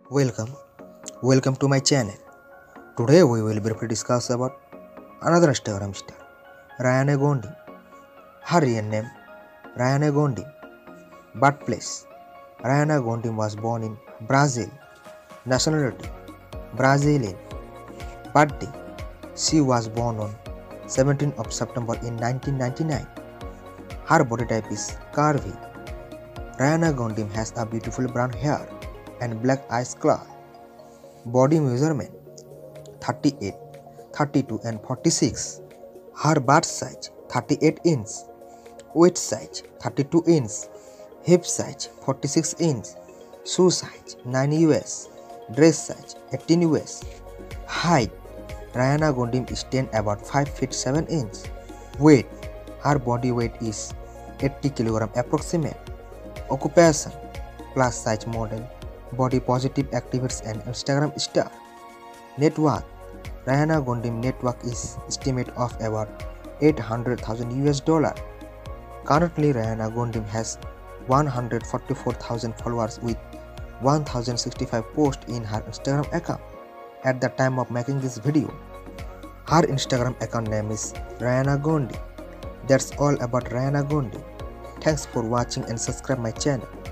Welcome, welcome to my channel. Today we will briefly discuss about another Instagram star, Ariana Grande. Her real name, Ariana Grande. Birthplace, Ariana Grande was born in Brazil. Nationality, Brazilian. Birthday, she was born on 17th of September in 1999. Her body type is curvy. Ariana Grande has a beautiful brown hair and black eyes color. Body measurement 38, 32 and 46. Her bust size 38 inch. Waist size 32 inch. Hip size 46 inch. Shoe size 9 US. Dress size 18 US. Height, Ariana Grande stands about 5 feet 7 inch. Weight, her body weight is 80 kg approximate. Occupation, plus size model, body positive activist and Instagram star. Net worth, Ariana Grande net worth is estimated of about $800,000 US. Currently, Ariana Grande has 144,000 followers with 1,065 posts in her Instagram account. At the time of making this video, her Instagram account name is Ariana Grande. That's all about Ariana Grande. Thanks for watching and subscribe my channel.